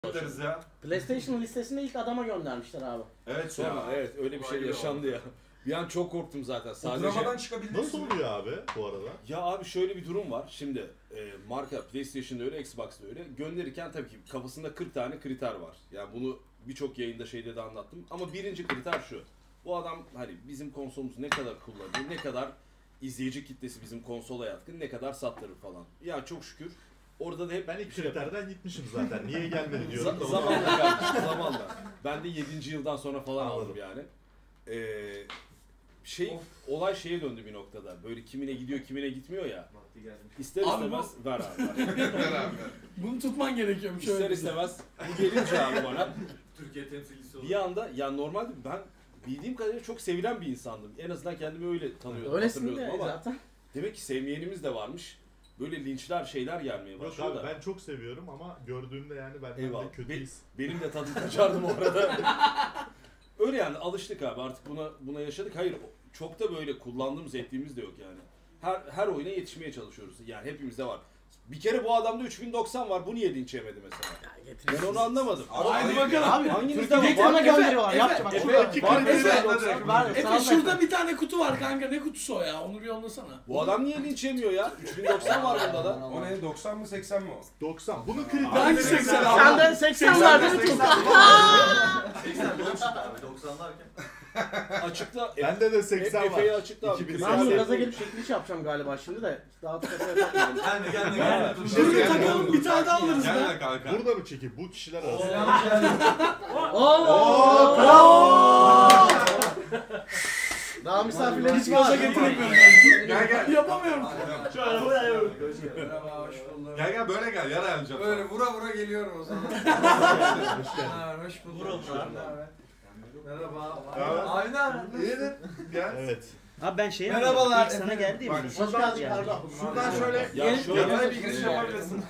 Ya. PlayStation listesinde ilk adama göndermişler abi. Evet Sonra ya. evet öyle bir şey yaşandı ya. Bir an çok korktum zaten. Sadece Dramadan çıkabildiniz Nasıl oluyor abi bu arada? ya abi şöyle bir durum var. Şimdi marka PlayStation'da öyle, Xbox'da öyle. Gönderirken tabii ki kafasında 40 tane kriter var. Yani bunu birçok yayında şeyde de anlattım. Ama birinci kriter şu. Bu adam hani bizim konsolumuzu ne kadar kullanıyor, ne kadar izleyici kitlesi bizim konsola yatkın, ne kadar sattırır falan. Ya çok şükür. Orada da hep Ben ilk kriterden gitmişim zaten. Niye gelmedi diyorum. zamanla kardeşim, zamanla. Ben de 7. yıldan sonra falan aldım yani. Olay şeye döndü bir noktada. Böyle kimine gidiyor, kimine gitmiyor ya. İster istemez ver abi. Bunu tutman gerekiyormuş. İster istemez bu gelince abi bana Türkiye temsilcisi olur. bir anda ya normalde ben bildiğim kadarıyla çok sevilen bir insandım. En azından kendimi öyle tanıyordum, Öylesin de hatırlıyordum ama zaten. demek ki sevmeyenimiz de varmış. Böyle linçler şeyler gelmeye Yok başlıyor abi da. ben çok seviyorum ama gördüğümde yani benden Eyvallah. de kötü his. Benim de tadım kaçardım orada. Öyle yani alıştık abi artık buna yaşadık. Hayır çok da böyle kullandığımız ettiğimiz de yok yani. Her oyuna yetişmeye çalışıyoruz. Yani hepimizde var. Bir kere bu adamda 3090 var. Bu niye linç yemedi mesela? Ben onu anlamadım. Hadi bakalım. Abi hanginizde var? Türkiye'de ona gönderiyorlar. Yapacak bak. Efe, Var var. Efe şurada bir tane kutu var kanka. Ne kutusu o ya? Onu bir yollasana. Bu adam niye linç yemiyor ya? 3090 var bunda da. O ne? 90 mı 80 mi o? 90. Bunun Hangi kriteri 80 abi? Senden 80 vardı mı? 80 boş abi 90 derken. Açıkta Bende de 80 var. Efe'yi açıkta abi. 2000. Ben bunu Sen- gaza gelip çekiliş yapacağım galiba şimdi de. Daha da kafaya takmadım. Gelme. Dur bir takalım bir tane daha alırız Gelme da. kanka. Burada mı çekip bu kişiler arasında? Ooo! Bravo! Daha misafirler Hiç hiç gaza var. getiremiyorum. Gel. Yapamıyorum. Gel böyle gel yer ayarlayacağım. Böyle vura vura geliyorum o zaman. Hoş bulduk. Vura. Merhaba. Evet. Aynen. İyidir. Gel. Evet. Abi ben şey Merhabalar yapmadım. İlk sana geldi ya. Bak, bizim. Hoş geldin Kardo. Şuradan şöyle Ya şöyle yapay bir giriş yapabilirsin.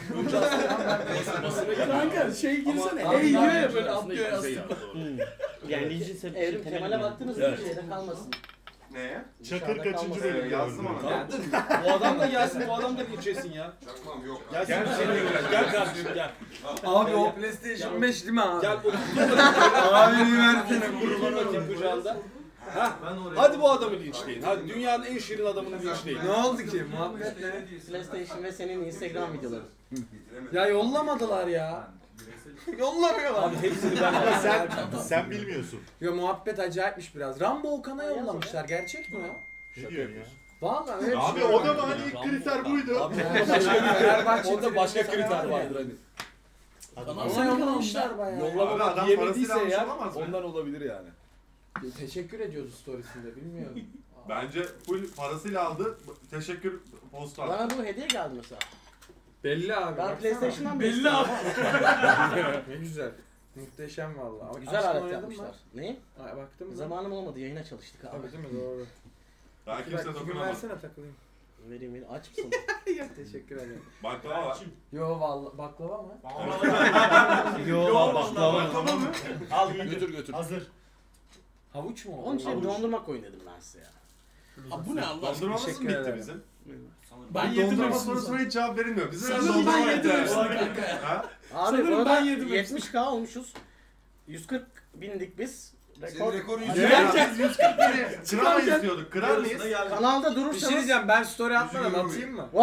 Kanka şey girsene. Abi, Ey diyor ya abi, böyle aslında atlıyor ilk şey yastık. yaptı o. Yani Legion sebebi Evrim Kemal'e baktınız mı? Evet. Bir şeyde kalmasın. Neye? Çakır kaçıncı bölüm Yazdım gördün? ona. Tamam. Bu adam da gelsin, bu adam da linç etsin ya. Çakmam yok. Gelsin Gel, bir şey diyor. Gel kardeşim gel. Abi o PlayStation 5 değil mi abi? Gel Abi bir versene otur bakayım kucağında. Hah. Ben oraya. Hadi bu adamı linçleyin. Hadi dünyanın en şirin adamını linçleyin. Ne oldu ki? Muhabbet ne? PlayStation ve senin Instagram videoları. Ya yollamadılar ya. Yollamıyorlar. Abi hepsini ben Sen bilmiyorsun. Ya muhabbet acayipmiş biraz. Rambo Okan'a yollamışlar. Gerçek mi o? Ne diyorsun ya? Vallahi öyle bir Abi şey o var. da mı hani ilk kriter buydu? Abi onda başka kriter vardır hani. Ona yollamışlar bayağı. Abi Yollamamak adam diyemediyse parasıyla almış eğer olamaz mı? ondan olabilir yani. Teşekkür ediyoruz storiesinde bilmiyorum. Bence full parasıyla aldı. Teşekkür postu attı. Bana bu hediye geldi mesela. Belli abi. Ben baksana. PlayStation'dan Belli besliyorum abi. Ne güzel. Muhteşem valla. ama güzel alet yapmışlar. Neyi? Ay, baktım mı? Zamanım olmadı, yayına çalıştık abi. Tabii değil mi? Doğru. Daha kimse Bugün dokunamaz. versene takılayım. Vereyim, aç mısın? Ya teşekkür ederim. Baklava var. Yo valla baklava mı? Yo baklava. Baklava mı? Al Götür. Hazır. Havuç mu? Onun için bir dondurma koyun dedim ben size ya. Abi bu ne Allah aşkına? Dondurmamız mı Teşekkür bitti ederim. bizim? Ben Bu yedim dondurma hepsini. sorusuna hiç cevap verilmiyor. Bize Sanırım dondurma ben yedim yeter. hepsini kanka ya. Ha? Abi Sanırım bu arada ben yedim hepsini. 70k olmuşuz. 140 bindik biz. Senin rekorun Biz 100. herkes 140 bini kırar mı istiyorduk? Kırar mıyız? Kanalda Bir şey durursanız... diyeceğim ben story atmadan atayım mı?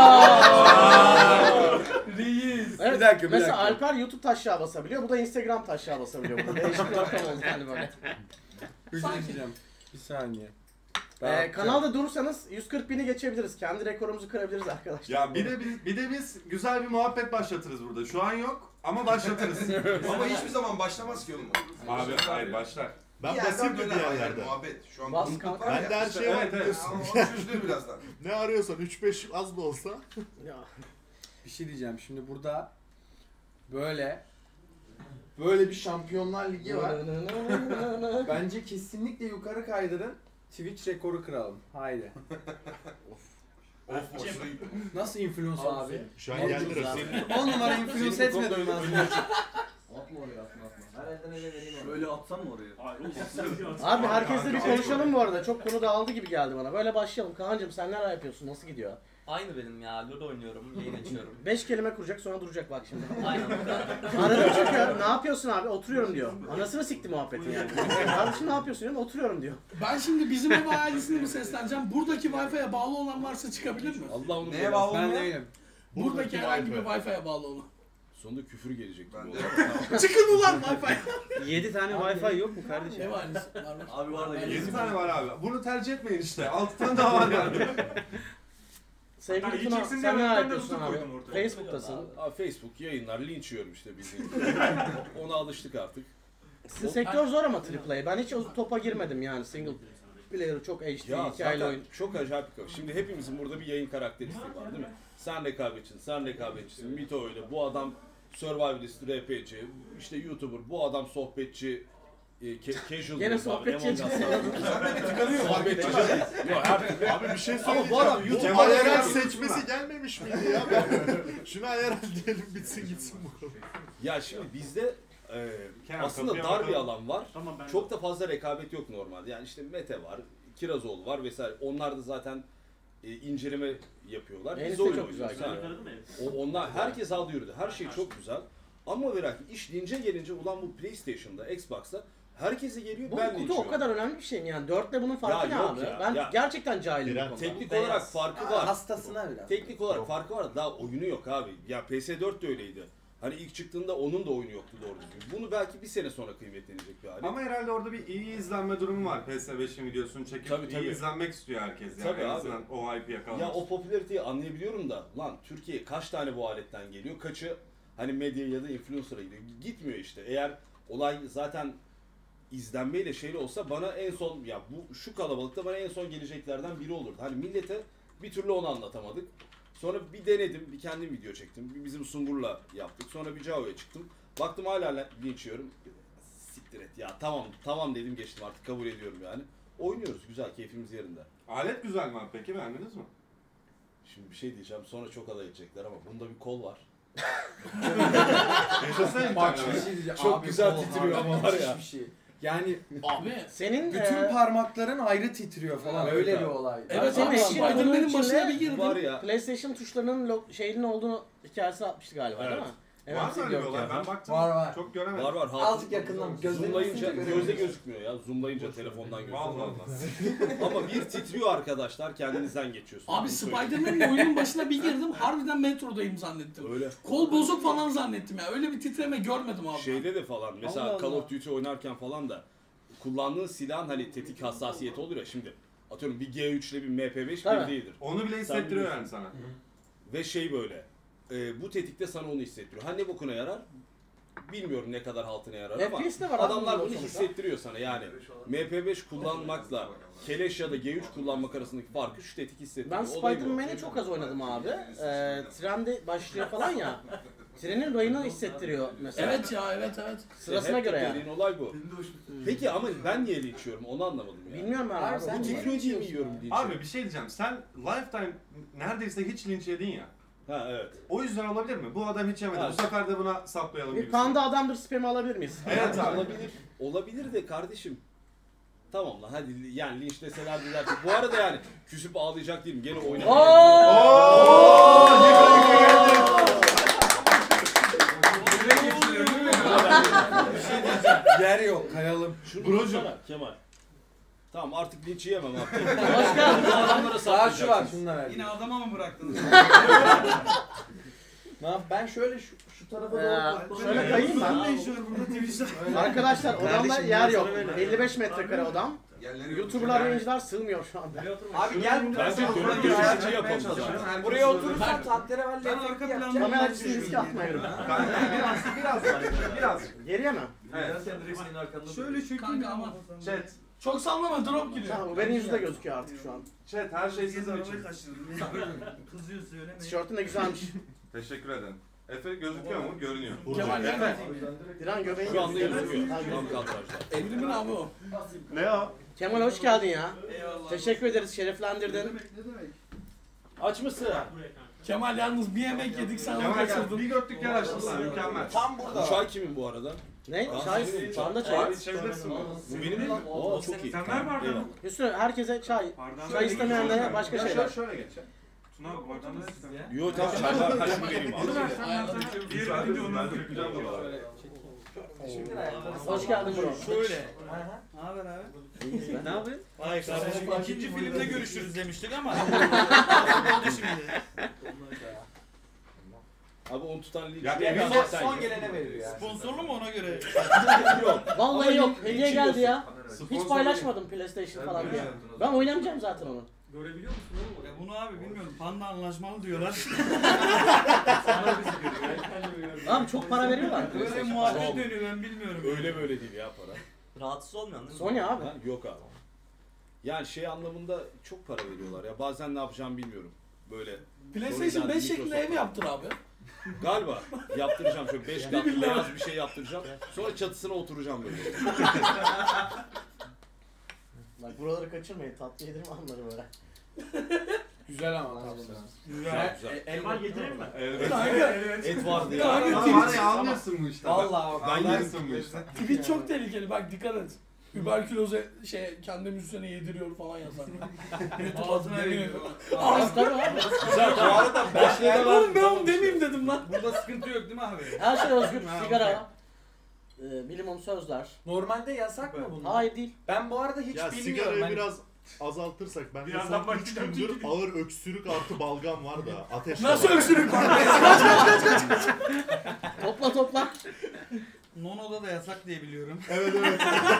Reis. Evet, Bir dakika. mesela Alper YouTube taşağı basabiliyor, bu da Instagram taşağı basabiliyor. Bu da değişik bir ortam oldu yani böyle. Bir şey diyeceğim. Bir saniye. Kanalda durursanız 140 bini geçebiliriz. Kendi rekorumuzu kırabiliriz arkadaşlar. Ya bir de biz güzel bir muhabbet başlatırız burada. Şu an yok ama başlatırız. Ama hiçbir zaman başlamaz ki oğlum. Abi hayır başlar. Ben Bir yerden basayım mı döner bir yani yerlerde? Muhabbet. Şu an Bas konuk kanka. var ya. Bende her şey var Evet, evet. biliyorsun. Ama o çözülür birazdan. Ne arıyorsan 3-5 az da olsa. Ya. Bir şey diyeceğim. Şimdi burada böyle bir Şampiyonlar Ligi var. Bence kesinlikle yukarı kaydırın. Twitch rekoru kıralım. Haydi. Of boşuna Nasıl influence abi? Şu an geldi rakı. 10 numara influence etmedim ben. Atma oraya atma. Her elden ele vereyim. Böyle atsam mı oraya? Abi herkesle bir konuşalım bu arada. Çok konu dağıldı gibi geldi bana. Böyle başlayalım. Kaan'cığım sen neler yapıyorsun? Nasıl gidiyor? Aynı benim ya. LoL oynuyorum, yayın açıyorum. 5 kelime kuracak sonra duracak bak şimdi. Aynen o kadar. Arada çıkıyor. Ne yapıyorsun abi? Oturuyorum diyor. Anasını sikti muhabbetin yani. Kardeşim ne yapıyorsun diyorum. Oturuyorum diyor. Ben şimdi bizim ev ailesine mi sesleneceğim? Buradaki Wi-Fi'ye bağlı olan varsa çıkabilir mi? Allah onu Neye bağlı Ben mı? değilim. Buradaki herhangi bir Wi-Fi'ye bağlı olan. Sonunda küfür gelecek. Çıkın ulan Wi-Fi! 7 tane Wi-Fi yok mu kardeşim? Ev ailesi var mı? Abi var da 7 tane var abi. Bunu tercih etmeyin işte. 6 tane daha var yani. Sevgili Hatta Tuna yiyeceksin sen diye ne ben de yapıyorsun tutup abi? koydum ortaya. Facebook'tasın. Abi Facebook yayınlar, linç yiyorum işte bizim. Ona alıştık artık. Sizin sektör zor ama AAA. Ben hiç o topa girmedim yani single player çok HD Ya hikayeli zaten oyun. çok acayip bir kafa. Şimdi hepimizin burada bir yayın karakteristiği var değil mi? Sen rekabetçisin, sen rekabetçisin, Mito öyle, bu adam survivalist, RPG, işte YouTuber, bu adam sohbetçi, casual. Gene sohbetçi. Sen de bir tıkanıyor. Sohbetçi. Yok her Abi bir şey Ama söyleyeceğim. bu adam YouTube'da Kemal Eren rekabet seçmesi gelmemiş miydi ya? Şuna Eren diyelim bitsin gitsin bu. Ya şimdi bizde Kenan, aslında kapıya dar bir bakalım. alan var. Tamam ben Çok da fazla rekabet yok normalde. Yani işte Mete var, Kirazoğlu var vesaire. Onlar da zaten inceleme yapıyorlar. Biz Enişte oyun çok güzel. oynuyoruz. Ha. Onlar herkes aldı yürüdü. Her şey çok güzel. Ama ve lakin iş lince gelince ulan bu PlayStation'da, Xbox'ta herkese geliyor Bu ben kutu o linçiyorum. kadar önemli bir şey mi yani? 4'le bunun farkı Ya ne yok abi? ya, Ben ya. gerçekten cahilim bu Birer konuda. Teknik Beyaz. olarak farkı var. Hastasına biraz. Teknik olarak farkı var. Daha oyunu yok abi. Ya PS4 de öyleydi. Hani ilk çıktığında onun da oyunu yoktu doğru düzgün. Bunu belki bir sene sonra kıymetlenecek bir hali. Ama herhalde orada bir iyi izlenme durumu var. PS5'in videosunu çekip Tabii, iyi tabii. izlenmek istiyor herkes yani. Tabii En abi. azından o hype'ı yakalamak. Ya o popülariteyi anlayabiliyorum da lan Türkiye kaç tane bu aletten geliyor? Kaçı hani medya ya da influencer'a gidiyor? Gitmiyor işte. Eğer olay zaten izlenmeyle şeyle olsa bana en son ya bu şu kalabalıkta bana en son geleceklerden biri olurdu. Hani millete bir türlü onu anlatamadık. Sonra bir denedim, bir kendim video çektim. Bir bizim Sungur'la yaptık. Sonra bir Cao'ya çıktım. Baktım hala linç yiyorum. Siktir et ya tamam dedim geçtim artık kabul ediyorum yani. Oynuyoruz güzel keyfimiz yerinde. Alet güzel mi abi peki, beğendiniz mi? Şimdi bir şey diyeceğim sonra çok alay edecekler ama bunda bir kol var. Yaşasın Bak internet. bir şey diyeceğim. Çok Abi, güzel kol titriyor harbi ama var müthiş ya. bir şey. Yani Abi. Senin bütün parmakların ayrı titriyor falan. Evet Öyle abi. bir olay. Evet Senin abi eşin Spider-Man'in bunun başına bir içinde girdim. Var ya. PlayStation tuşlarının şeyinin olduğunu hikayesi atmıştı galiba değil Evet. mi? Var mı öyle bir diyor olay? ki. Ben baktım. Var. Çok göremedim. Var Azıcık yakından Zoomlayınca gözle gözle gözükmüyor ya. Zoomlayınca telefondan gözüküyor. Vallahi Allah. Ama bir titriyor arkadaşlar kendinizden geçiyorsunuz. Abi Bunu söyleyeyim. Spider-Man'in oyunun başına bir girdim. Harbiden metrodayım zannettim. Öyle. Kol bozuk falan zannettim ya. Öyle bir titreme görmedim abi. Şeyde de falan mesela Allah Call Allah. of Duty oynarken falan da kullandığın silahın hani tetik hassasiyeti olur ya şimdi. Atıyorum bir G3 ile bir MP5 Tabii. bir değildir. Onu bile hissettiriyor yani sana. Ve şey böyle. Bu tetikte sana onu hissettiriyor. Ha ne bokuna yarar? Bilmiyorum ne kadar haltına yarar ama FPS de var abi adamlar bunun bunu sonuçta. hissettiriyor sana yani. MP5 kullanmakla Keleş ya da G3 kullanmak arasındaki farkı şu tetik hissettiriyor. Ben Olay bu. Spider-Man'i çok az oynadım abi. Trende başlıyor falan ya. Trenin rayını hissettiriyor mesela. Evet ya evet. Sırasına Hep göre yani. dediğin olay bu. Peki ama ben niye içiyorum onu anlamadım ya. Bilmiyorum ben abi. sen Bu niye titriyor diye mi yiyorum linçi? Abi bir şey diyeceğim. Sen lifetime neredeyse hiç linç yedin ya. Ha evet. O yüzden olabilir mi? Bu adam hiç yemedi. Evet. Bu sefer de buna saplayalım Bir gibi. panda adamdır spam'i alabilir miyiz? Evet abi. Olabilir. Olabilir de kardeşim. Tamam lan hadi yani linçleseler diler ki bu arada yani küsüp ağlayacak değilim gene oynamaya. Yer yok. Kayalım. Şunu Brocum. tutsana, Kemal. Tamam artık linç yiyemem artık. Hoş geldin. Bu adamlara Daha şu var. saplayacaksın. Şununla ver. Yine adama mı bıraktınız? Ne yap? Ben şöyle şu tarafa doğru Şöyle kayayım ben. burada Twitch'te. Arkadaşlar odamda Kardeşim, yer ben yok. sana böyle- 55 metrekare odam. YouTuber'lar, yayıncılar sığmıyor şu anda. Abi gel buraya. Bence Sen dönüp oraya gözükücü gel. yapalım zaten. Buraya oturursan tahterevalli Ben efekti arka yapacağım. planda Kamera açısını riske atmayalım. Biraz. Geriye mi? Evet. Şöyle çökeyim Kanka ama. Chat. Çok sallama drop gidiyor. Tamam, bu benim yüzü de gözüküyor artık şu an. Chat her şey sizin için. Kızıyor söylemeyin. Tişörtün de güzelmiş. Teşekkür ederim. Efe gözüküyor mu? Görünüyor. Kemal nerede? Diren göbeğin Şu anda gözüküyor. gözüküyor. Ha, Tam gözüküyor. kadrajda. Evrimin abi o. Ne o? Kemal hoş geldin ya. Eyvallah. Teşekkür ederiz, şereflendirdin. Aç mısın? Kemal yalnız bir yemek yedik sen onu Kemal gel. kaçırdın. Bir götlük yer açtın sen. Mükemmel. Tam burada. Bu çay kimin bu arada? Ne? Aa, Çay. senin Şu anda çay. Abi içebilirsin bunu. Bu benim mi? Aa çok iyi. Sen ver bardağını. Hüsnü herkese çay. Bardağını Çay istemeyenlere başka Ya şeyler. şöyle geç. ya. Şuna baksana işte. Yo tamam çaylar kaşını vereyim abi. Diğer videonun Hoş geldin bro. Şöyle. Ne haber abi? Ne yapıyorsun? Vay kardeşim ikinci filmde görüşürüz demiştik ama. Şimdi. Abi 10 tutan lig. Ya şey emin yapacak ol, sen Son ya. gelene veriyor yani. Sponsorlu mu ona göre? Vallahi yok. Ama Hediye ilk geldi şey ya. Sponsor Hiç paylaşmadım PlayStation falan diye. Ben oynamayacağım zaten onu. Görebiliyor musun oğlum? Bunu abi bilmiyorum. Panda anlaşmalı diyorlar. Sana bizi görüyor. Kendimi görüyorum. Abi çok para veriyorlar. Böyle muhabbet dönüyor ben bilmiyorum. Öyle böyle değil ya para. Rahatsız olmuyorsun değil mi? Sony abi. Ha, yok abi. Yani şey anlamında çok para veriyorlar ya. Bazen ne yapacağımı bilmiyorum. Böyle PlayStation 5 şeklinde ev yaptır abi. galiba yaptıracağım şöyle 5 katlı beyaz bir şey yaptıracağım. Sonra çatısına oturacağım böyle. Bak buraları kaçırmayın. Tatlı yedirme anları böyle. Güzel ama tatlı. Güzel güzel. Elma getireyim mi? Et vardı ya. Kanka Var ya anlıyorsun bu işte. Vallahi Ben yedim. yedim bu işte. Twitch çok tehlikeli bak dikkat et. Überküloze kendi müzisyene yediriyor falan yazar. Ağzına veriyor. Ağız tabii abi. Güzel bu arada başladı Oğlum ben onu demeyeyim dedim lan. Burada sıkıntı yok değil mi abi? Her şey özgür. Sigara. Bilimum sözler. Normalde yasak mı bunlar? Hayır değil. Ben bu arada hiç Ya bilmiyorum. sigarayı Hani- biraz azaltırsak ben de Birazdan son 3 gündür ağır öksürük artı balgam var da ateş Nasıl var. öksürük var? Topla. Nono'da da yasak diye biliyorum. Evet evet.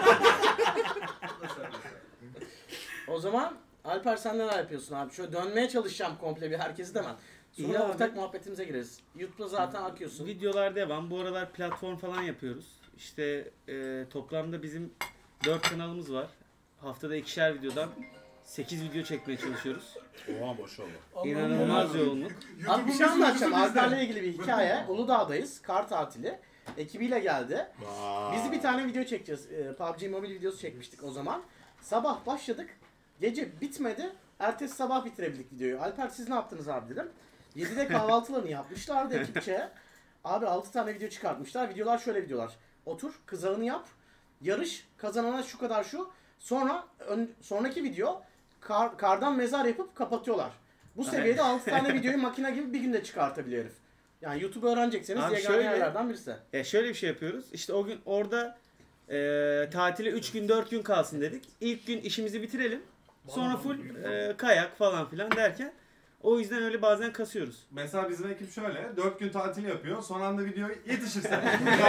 O zaman Alper sen neler yapıyorsun abi? Şöyle dönmeye çalışacağım komple bir herkesi de ben. İyi Sonra abi. ortak muhabbetimize gireriz. YouTube'da zaten akıyorsun. Videolar devam. Bu aralar platform falan yapıyoruz. İşte toplamda bizim 4 kanalımız var. Haftada 2'şer videodan 8 video çekmeye çalışıyoruz. Oha maşallah. İnanılmaz yoğunluk. Abi bir şey anlatacağım. Alper'le ilgili bir hikaye. Uludağ'dayız. Kar tatili. Ekibiyle geldi. Biz bir tane video çekeceğiz. PUBG Mobile videosu çekmiştik o zaman. Sabah başladık. Gece bitmedi. Ertesi sabah bitirebildik videoyu. Alper siz ne yaptınız abi dedim. 7'de kahvaltılarını yapmışlardı ekipçe. Abi 6 tane video çıkartmışlar. Videolar şöyle videolar. Otur, kızağını yap. Yarış, kazanana şu kadar şu. Sonra sonraki video kardan mezar yapıp kapatıyorlar. Bu seviyede 6 tane videoyu makine gibi bir günde çıkartabiliyor herif. Yani YouTube'u öğrenecekseniz Abi yegane şöyle- yerlerden birisi. Şöyle bir şey yapıyoruz. İşte o gün orada tatile 3 gün 4 gün kalsın dedik. İlk gün işimizi bitirelim. Sonra full kayak falan filan derken o yüzden öyle bazen kasıyoruz. Mesela bizim ekip şöyle, 4 gün tatil yapıyor, son anda video yetişirse.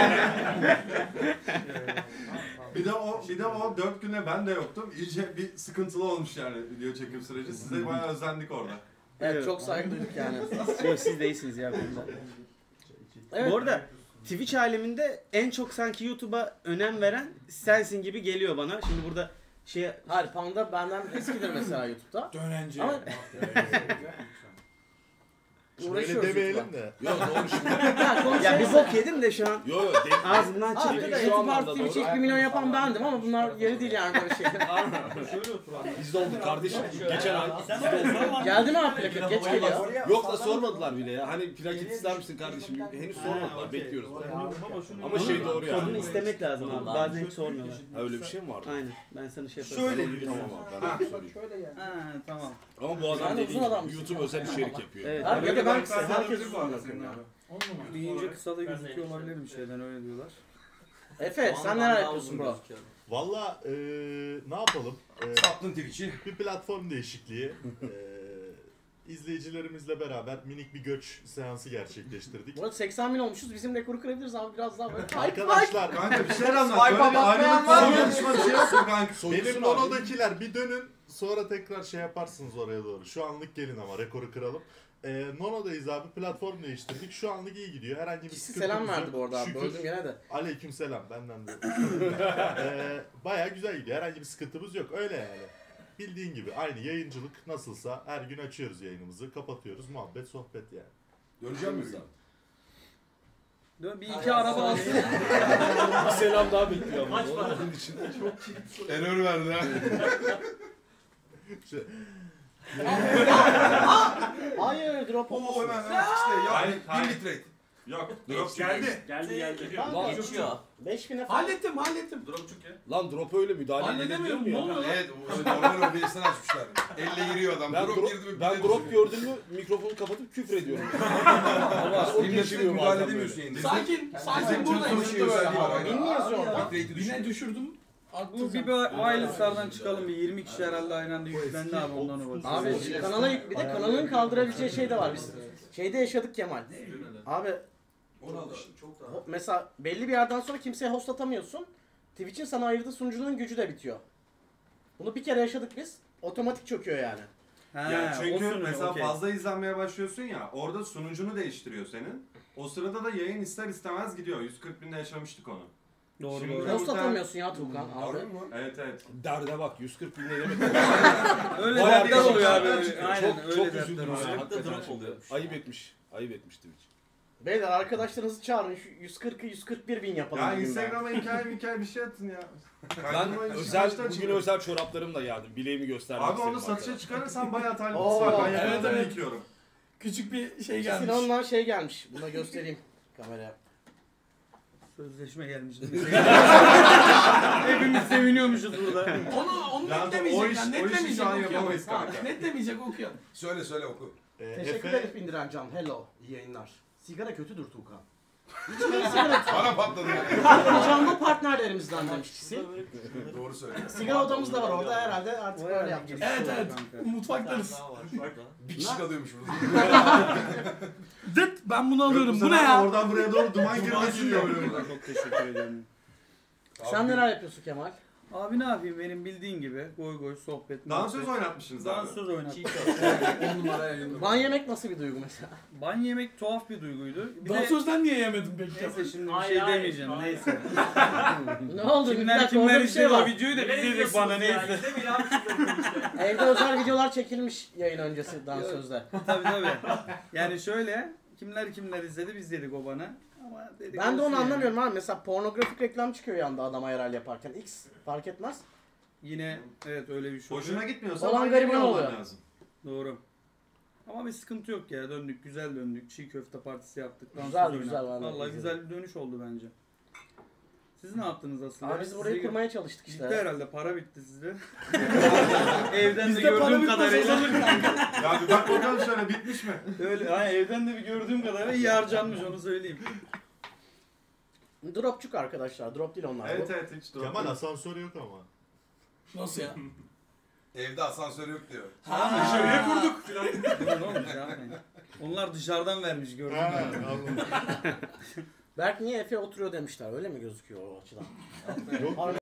bir de o 4 güne ben de yoktum. İyice bir sıkıntılı olmuş yani video çekim süreci. Size bayağı özendik orada. Evet, Evet. çok saygı duyduk yani. Yok siz değilsiniz ya bunda. Evet. Bu arada Twitch aleminde en çok sanki YouTube'a önem veren sensin gibi geliyor bana. Şimdi burada Hayır, Panda benden eskidir mesela YouTube'da. Dönence. Ama Öyle uğraşıyoruz demeyelim YouTube'da. de. Yok doğru şimdi. ya bir bok yedim de şu an Yo yo. ağzımdan Abi çıktı. de Şu YouTube anlamda Artı Twitch doğru. 2 milyon yapan bendim ama bunlar yeri değil yani böyle şeyler. Şöyle otur abi. Biz de olduk kardeşim. Geçen ay. Geldi mi abi plaket? Geç geliyor. Yok da sormadılar bile ya. Hani plaket ister misin kardeşim? Henüz sormadılar. Bekliyoruz. Ama şey doğru Kodunu yani. istemek lazım abi. Bazen hiç sormuyorlar. Ha öyle bir şey mi vardı? Aynen. Ben sana şey yaparım. Şöyle. Tamam abi ben de söyleyeyim. Ha tamam. Ama bu adam Sen de dediği uzun gibi adamsın. YouTube özel içerik yapıyor. Evet. Abi ya da ben herkes Deyince kısa da gözüküyor olabilir bir şeyden öyle diyorlar. Efe sen neler yapıyorsun bro? Valla ne yapalım? Sattın Twitch'i. Bir platform değişikliği. İzleyicilerimizle beraber minik bir göç seansı gerçekleştirdik. Bu arada 80 bin olmuşuz. Bizim rekoru kırabiliriz abi biraz daha böyle. Arkadaşlar Kanka bir şeyler anlat. Swipe'a Böyle bir bakmayan ayrılık var mı? konuşma bir şey yok mu kanka? benim Nono'dakiler bir dönün sonra tekrar şey yaparsınız oraya doğru. Şu anlık gelin ama rekoru kıralım. Nono'dayız abi, platform değiştirdik. Şu anlık iyi gidiyor. Herhangi bir Kişi sıkıntımız selam verdi yok. bu arada abi. Şükür. Böldüm gene de. Aleykümselam benden de. Bayağı güzel gidiyor. Herhangi bir sıkıntımız yok. Öyle yani. Bildiğin gibi aynı yayıncılık nasılsa her gün açıyoruz yayınımızı, kapatıyoruz. Muhabbet, sohbet yani. Döneceğim mi sen? Bir iki araba alsın. Bir selam daha bekliyor ama. Kaç para? Onun için. Error verdi ha. Şey, Hayır drop Oo olmasın. hemen işte ya. Hayır, 1000 bitrate. Yok. Drop Geldi. Geldi. Kanka, Geçiyor. 5000'e falan. Hallettim. Dropçuk ya. Lan drop öyle müdahale Halledemiyorum. Ne edemiyorum ya. oluyor lan? Evet, o normal OBS'den açmışlar. Elle giriyor adam. Ben, Drop girdi mi? ben bile drop düşürüyor. gördüm mü mikrofonu kapatıp küfür ediyorum. Ama O Steam'de geçiriyor müdahale bazen edemiyorsun yayında. Sakin buradayım. Bizim özelliği var. Bin mi yazıyor orada? Yine düşürdüm. Bu bir wireless'lardan çıkalım bir 20 kişi herhalde aynı anda yüklendi abi ondan o bakıyor. Abi kanala bir de kanalın kaldırabileceği şey de var biz. Şeyde yaşadık Kemal. Abi Onu alışın. Çok daha. mesela belli bir yerden sonra kimseye host atamıyorsun. Twitch'in sana ayırdığı sunucunun gücü de bitiyor. Bunu bir kere yaşadık biz. Otomatik çöküyor yani. Yani çünkü olsun, mesela okey. fazla izlenmeye başlıyorsun ya, orada sunucunu değiştiriyor senin. O sırada da yayın ister istemez gidiyor. 140 binde yaşamıştık onu. Doğru Şimdi- doğru. Host atamıyorsun ya Tuğkan abi. Harbi mi? Evet evet. Derde bak 140 bin ne demek. Öyle Bayağı dertler bir oluyor abi. şeyler çıkıyor. Aynen Çok- öyle çok dertler üzüldüm oluyor. ya. Hatta drop oluyor. Ayıp etmiş. Ayıp etmiş Twitch. Beyler arkadaşlarınızı çağırın şu 140'ı 141 bin yapalım. Ya bugün be. Instagram'a hikaye bir şey atın ya. Ben Kaydırmayın, özel, baştan bugün çıkıyor. özel çoraplarımla geldim. Bileğimi göstermek Abi onu istedim satışa çıkarırsan bayağı talipsiz Oo, var. Ben evet, yakaladım evet. yıkıyorum. Küçük bir şey gelmiş. Sinan'la şey gelmiş. Buna göstereyim kameraya. Sözleşme gelmiş. Hepimiz seviniyormuşuz burada. Onu Yani netlemeyecek o yani. işi şu an Netlemeyecek yapamayız okuyalım. kanka. Netlemeyecek okuyalım. Söyle oku. Teşekkür Efe, ederiz Bindiren Can. Hello. İyi yayınlar. Sigara kötüdür Tuğkan. İçmeyin sigara. Bana patladı. Canlı partnerlerimizden demiş Çisil. Doğru söyle. Sigara odamız da var orada herhalde artık öyle yapacağız. Evet. Mutfaklarız. Bir kişi kalıyormuş burada. Dıt ben bunu Bu alıyorum. Bu ne sefer ya? Oradan buraya doğru duman girmesi geliyor. Çok teşekkür ederim. Sen neler yapıyorsun Kemal? Abi ne yapayım benim bildiğin gibi goy goy sohbet. Dansöz muhabbet. oynatmışsınız abi. Dansöz oynattım. 10 numara elinde. Ban yemek nasıl bir duygu mesela? Ban yemek tuhaf bir duyguydu. Bir de Dansözden niye yemedim peki? neyse şimdi bir Hayır, şey hayır, demeyeceğim hayır. neyse. Ne oldu? Bir Kimler dakika, kimler orada bir izledi şey o var. videoyu da biz Ne dedik diyorsunuz bana ya? neyse. İzlemeyin abi şunları işte. Evde özel videolar çekilmiş yayın öncesi dansözde. Tabii. Yani şöyle kimler izledi biz dedik o bana. Ama dedik Ben de olsun onu yani. anlamıyorum abi. Mesela pornografik reklam çıkıyor yanda adama herhal yaparken. X fark etmez. Yine evet öyle bir şey Hoşuna oluyor. gitmiyorsa Olan ben gariban gariban oluyor. lazım. Doğru. Ama bir sıkıntı yok ya döndük güzel döndük. Çiğ köfte partisi yaptık. Güzel, dansöz güzel, oynadık. vallahi Vallahi güzel. güzel bir dönüş oldu bence. Siz ne yaptınız aslında? Abi biz Size burayı gö- kurmaya çalıştık Bitti işte. herhalde para bitti sizde. Evden de Bizde para gördüğüm bitmez kadarıyla. azalır kanka. Ya bir bak bakalım şöyle bitmiş mi? Öyle hani evden de bir gördüğüm kadarıyla iyi harcanmış onu söyleyeyim. Dropçuk arkadaşlar. Drop değil onlar. Evet evet hiç doğru. Kemal asansör yok ama. Nasıl ya? Evde asansör yok diyor. Dışarıya kurduk filan. Ne olmuş abi? Onlar dışarıdan vermiş gördüm Ha, ben. anladım. Berk niye Efe oturuyor demişler. Öyle mi gözüküyor o açıdan? Yok.